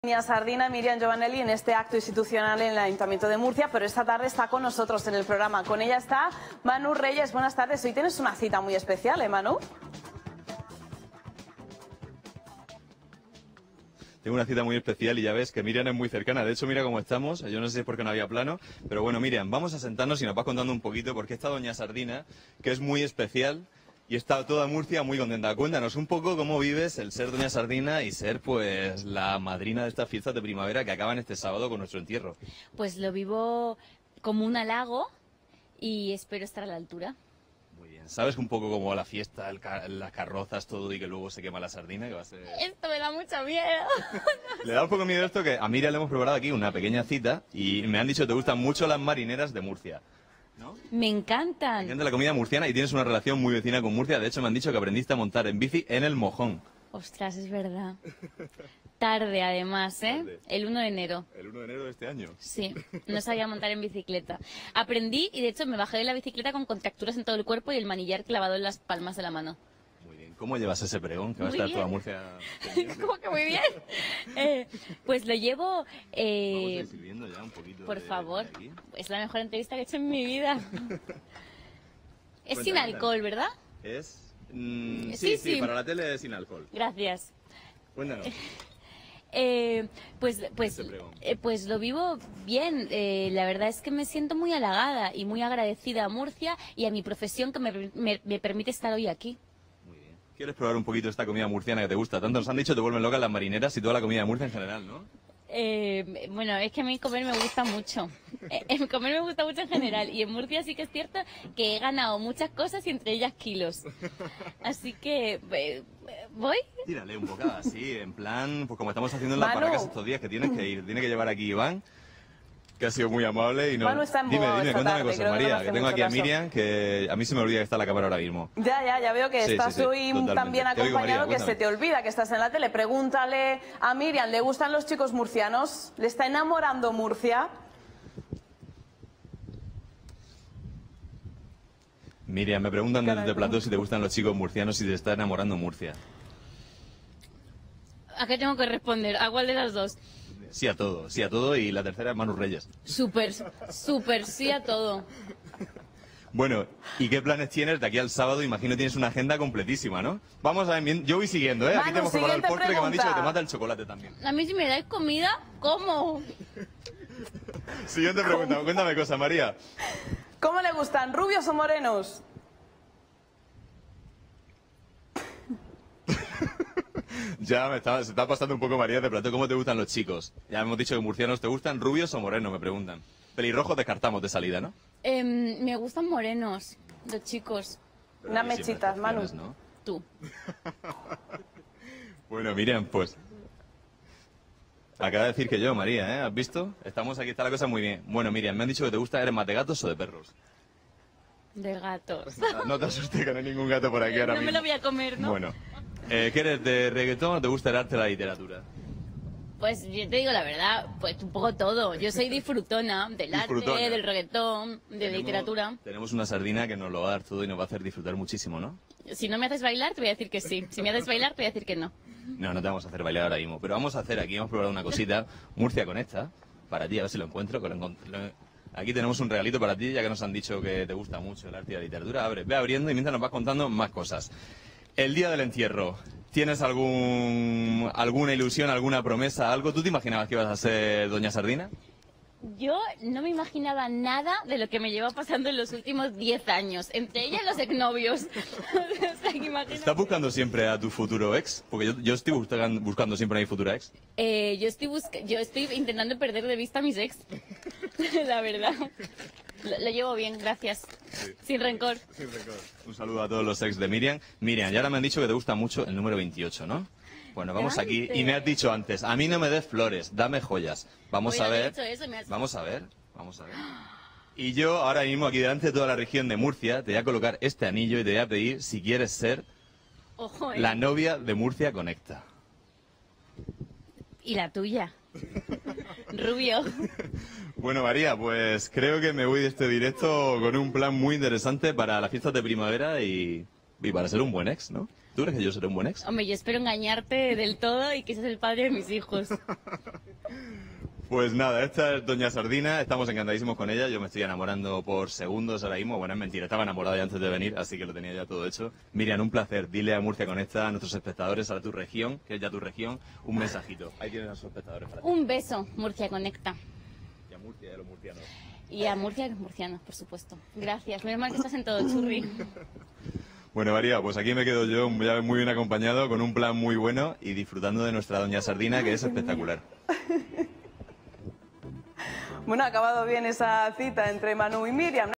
Doña Sardina, Miriam Giovanelli, en este acto institucional en el Ayuntamiento de Murcia, pero esta tarde está con nosotros en el programa. Con ella está Manu Reyes. Buenas tardes. Hoy tienes una cita muy especial, ¿eh, Manu? Tengo una cita muy especial y ya ves que Miriam es muy cercana. De hecho, mira cómo estamos. Yo no sé si es porque no había plano, pero bueno, Miriam, vamos a sentarnos y nos vas contando un poquito porque esta Doña Sardina, que es muy especial y está toda Murcia muy contenta. Cuéntanos un poco cómo vives el ser Doña Sardina y ser, pues, la madrina de estas fiestas de primavera que acaban este sábado con nuestro entierro. Pues lo vivo como un halago y espero estar a la altura. Muy bien. ¿Sabes un poco cómo va la fiesta, las carrozas, todo y que luego se quema la sardina? Que va a ser... Esto me da mucho miedo. Le da un poco miedo esto que a Miriam le hemos preparado aquí una pequeña cita y me han dicho que te gustan mucho las marineras de Murcia, ¿no? Me encantan. Me encanta la comida murciana y tienes una relación muy vecina con Murcia. De hecho, me han dicho que aprendiste a montar en bici en el Mojón. Ostras, es verdad. Tarde, además, ¿eh? Tarde. El 1 de enero. El 1 de enero de este año. Sí, no sabía montar en bicicleta. Aprendí y, de hecho, me bajé de la bicicleta con contracturas en todo el cuerpo y el manillar clavado en las palmas de la mano. Muy bien. ¿Cómo llevas ese pregón que va a Muy estar bien. toda Murcia? ¿Cómo que muy bien? Pues lo llevo... Vamos a ir sirviendo ya un poquito. Por favor, de aquí. es la mejor entrevista que he hecho en mi vida. Es sin Cuéntame. alcohol, ¿verdad? Es... Sí, sí, sí. para la tele es sin alcohol. Gracias. Cuéntanos. Pues lo vivo bien. La verdad es que me siento muy halagada y muy agradecida a Murcia y a mi profesión que me permite estar hoy aquí. Muy bien. ¿Quieres probar un poquito esta comida murciana que te gusta? Tanto nos han dicho que te vuelven locas las marineras y toda la comida de Murcia en general, ¿no? Bueno, es que a mí comer me gusta mucho. Comer me gusta mucho en general. Y en Murcia sí que es cierto que he ganado muchas cosas y entre ellas kilos. Así que, ¿voy? Tírale un poco así, en plan, pues como estamos haciendo en las Manu. barracas estos días, que tienes que ir. Tiene que llevar aquí Iván, que ha sido muy amable y no... Manu está en Dime, boda esta cuéntame tarde, cosas, creo que no me María, hace que tengo mucho aquí a caso. Miriam, que a mí se me olvida que está en la cámara ahora mismo. Ya veo que Sí, estás sí, sí, hoy totalmente. tan bien Te oigo, María, acompañado que se cuéntame. te olvida que estás en la tele. Pregúntale a Miriam, ¿le gustan los chicos murcianos? ¿Le está enamorando Murcia? Miriam, me preguntan desde Plató si te gustan los chicos murcianos y te está enamorando Murcia. ¿A qué tengo que responder? ¿A cuál de las dos? Sí a todo y la tercera es Manu Reyes. Súper, súper sí a todo. Bueno, ¿y qué planes tienes de aquí al sábado? Imagino tienes una agenda completísima, ¿no? Vamos a ver, yo voy siguiendo, ¿eh? Aquí Manu, te hemos preparado el siguiente postre que me han dicho que te pregunta. mata el chocolate también. A mí si me dais comida, ¿cómo? Siguiente pregunta, cuéntame cosas, María. ¿Cómo le gustan, rubios o morenos? Ya se está pasando un poco María de Plató. ¿Cómo te gustan los chicos? Ya hemos dicho que murcianos te gustan, rubios o morenos, me preguntan. Pelirrojos descartamos de salida, ¿no? Me gustan morenos, los chicos. Pero Unas hay siempre mechitas, Manu. excepciones, ¿no? Tú. Bueno, Miriam, pues... Acaba de decir que yo, María, ¿eh? ¿Has visto? Estamos aquí, está la cosa muy bien. Bueno, Miriam, me han dicho que te gusta, ¿eres más de gatos o de perros? De gatos. No te asustes que no hay ningún gato por aquí ahora No me mismo. lo voy a comer, ¿no? Bueno, ¿qué eres, de reggaetón o te gusta el arte de la literatura? Pues yo te digo la verdad, pues un poco todo. Yo soy disfrutona del Disfrutona. arte, del reggaetón, de la literatura. Tenemos una sardina que nos lo va a dar todo y nos va a hacer disfrutar muchísimo, ¿no? Si no me haces bailar, te voy a decir que sí. Si me haces bailar, te voy a decir que no. No, no te vamos a hacer bailar ahora mismo, pero vamos a hacer aquí, hemos preparado una cosita, Murcia Conecta, para ti, a ver si lo encuentro. Aquí tenemos un regalito para ti, ya que nos han dicho que te gusta mucho el arte y la literatura. Abre, ve abriendo y mientras nos vas contando más cosas. El día del entierro, ¿tienes alguna ilusión, alguna promesa, algo? ¿Tú te imaginabas que ibas a ser Doña Sardina? Yo no me imaginaba nada de lo que me lleva pasando en los últimos 10 años. Entre ellas los exnovios. O sea, que imagínate. ¿Estás buscando siempre a tu futuro ex? Porque yo estoy buscando siempre a mi futura ex. Yo estoy intentando perder de vista a mis ex. La verdad. Lo llevo bien, gracias. Sin rencor. Un saludo a todos los ex de Miriam. Miriam, ya ahora me han dicho que te gusta mucho el número 28, ¿no? Bueno, vamos aquí. Y me has dicho antes, a mí no me des flores, dame joyas. Vamos a ver. Vamos a ver. Y yo ahora mismo aquí delante de toda la región de Murcia te voy a colocar este anillo y te voy a pedir si quieres ser Ojo, la novia de Murcia Conecta. ¿Y la tuya? Rubio. Bueno, María, pues creo que me voy de este directo con un plan muy interesante para las fiestas de primavera y para ser un buen ex, ¿no? ¿Tú crees que yo seré un buen ex? Hombre, yo espero engañarte del todo y que seas el padre de mis hijos. Pues nada, esta es Doña Sardina, estamos encantadísimos con ella, yo me estoy enamorando por segundos ahora mismo, bueno, es mentira, estaba enamorado ya antes de venir, así que lo tenía ya todo hecho. Miriam, un placer, dile a Murcia Conecta, a nuestros espectadores, a tu región, que es ya tu región, un mensajito. Ahí tienes a sus espectadores para ti. Un beso, Murcia Conecta. Y a Murcia y a los murcianos. Y a Murcia y a los murcianos, por supuesto. Gracias, menos mal que estás en todo, churri. Bueno, María, pues aquí me quedo yo ya muy bien acompañado, con un plan muy bueno y disfrutando de nuestra Doña Sardina, que es espectacular. Bueno, ha acabado bien esa cita entre Manu y Miriam.